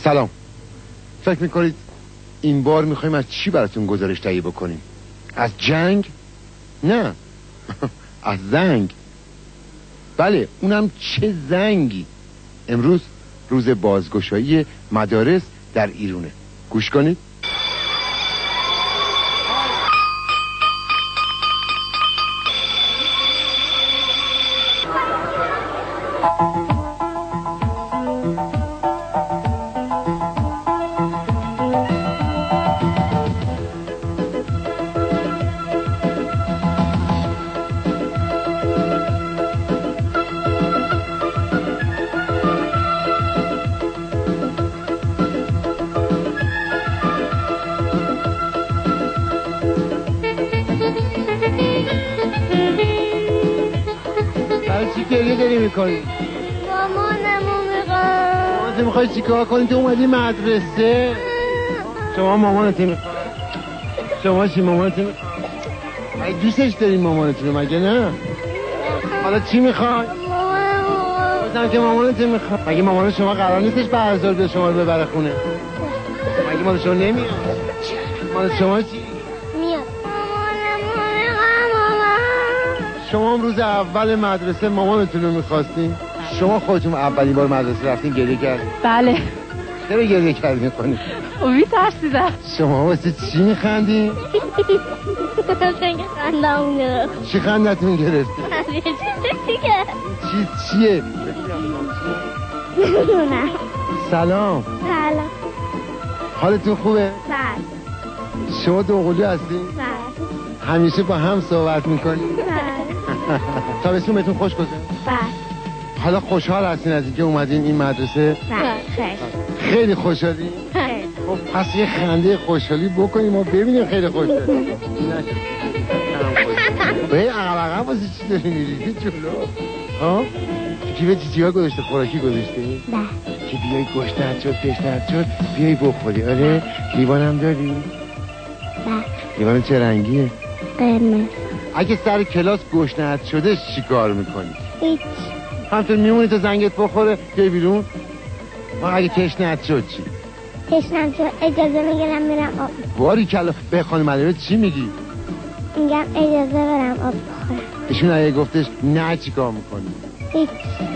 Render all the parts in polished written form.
سلام. فکر میکنید این بار میخوایم از چی براتون گزارش تهیه بکنیم؟ از جنگ؟ نه. از زنگ. بله، اونم چه زنگی. امروز روز بازگشایی مدارس در ایرونه. گوش کنید. مامانمو میخوای چیکار کنی؟ تو اومدی مدرسه؟ شما مامانتون میخوای؟ شما چی مامانتون میخوای؟ اگه دوستش داری مامانتون رو مگه نه؟ حالا چی میخوای؟ بازم که مامانتون میخوای. مگه مامان شما قرار نیستش بعد از ظهر به شما رو ببره خونه؟ مگه مال شما نمیاد؟ مال شما چی؟ میاد. شما روز اول مدرسه مامانتون رو میخواستین؟ شما خودتون اولین بار مدرسه رفتین گریه کردین؟ بله. چرا گریه کردین کنید؟ اوی ترسیدم. شما واسه چی میخندین؟ خندمون گرفت. چی خندتون گرفته؟ چیه؟ نمیدونم. سلام. سلام. حالتون خوبه؟ بله. شما دوقلو هستین؟ بله. همیشه با هم صحبت میکنین؟ بله. تابستون بهتون خوش گذشت؟ بله. حالا خوشحال هستین از اینکه اومدین این مدرسه؟ بله. خیلی خوشحالین؟ خیلی. خب پس یه خنده خوشحالی بکنیم ما ببینیم خیلی خوشحالی. به عقل واسه چی داری میریزی جلو؟ ها؟ کیف چیزی ها گذاشته؟ خوراکی گذاشته؟ بله. که بیای گشنت شد تشنت شد بیای بخوری. آره؟ لیوانم داری؟ بله. لیوان چه رنگیه؟ قرمز. اگه سر کلاس گشنت شده چی کار میکنی؟ هیچ. همطور میمونی تا زنگت بخوره بیای بیرون؟ ما اگه تشنت شد چی؟ تشنم شد اجازه میگیرم میرم آب. باری کلا به خانم علیرضا چی میگی؟ میگم اجازه برم آب بخورم. ایشون اگه گفتش نه چی کار میکنی؟ هیچ.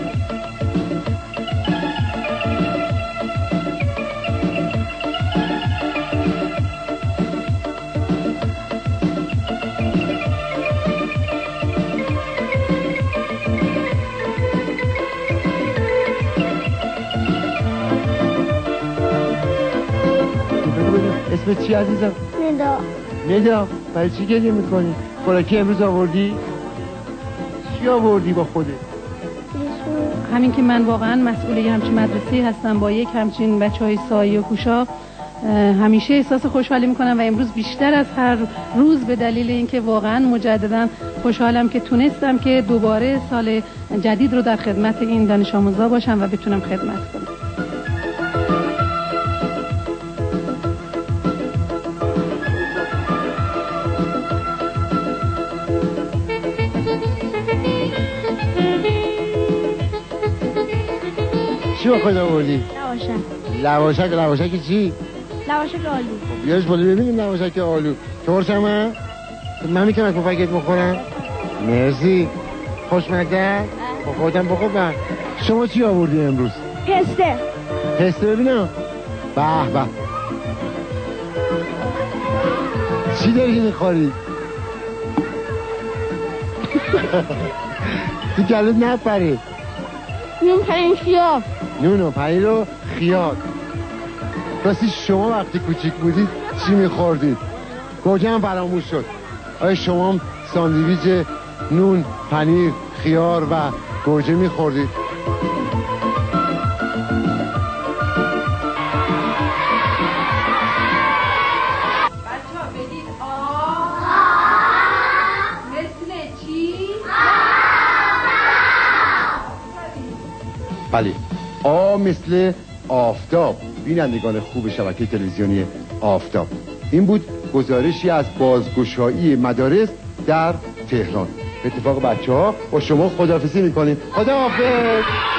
اسمت چی عزیزم؟ ندا. ندا. برای چی گریه میکنی؟ خوراکی امروز آوردی؟ چی آوردی با خودت؟ همین که من واقعا مسئول یه همچین مدرسه هستم با یک همچین بچهای سایه و کوشا همیشه احساس خوشحالی میکنم و امروز بیشتر از هر روز به دلیل اینکه واقعا مجددا خوشحالم که تونستم که دوباره سال جدید رو در خدمت این دانش آموزا باشم و بتونم خدمت کنم. چی با خود آوردی؟ لواشک. لواشک چی؟ لواشک آلو. خب بیاش بالا ببینیم لواشک آلو. ترشم من میتونم کفکت بخورم؟ مرسی. خوشمزه؟ خب خودم بخور. شما چی آوردی امروز؟ پسته. پسته ببینم. به به. چی داری میخوری؟ تو گلوت نپره. نون پنیر خیار. نون و پنیر و خیار. راستی شما وقتی کوچیک بودید چی میخوردید؟ گوجه هم فراموش شد. آیا شما هم ساندویچ نون، پنیر، خیار و گوجه میخوردید؟ بله، مثل آفتاب. بینندگان خوب شبکه تلویزیونی آفتاب، این بود گزارشی از بازگشایی مدارس در تهران. به اتفاق بچه ها با شما خداحافظی میکنیم. خداحافظ.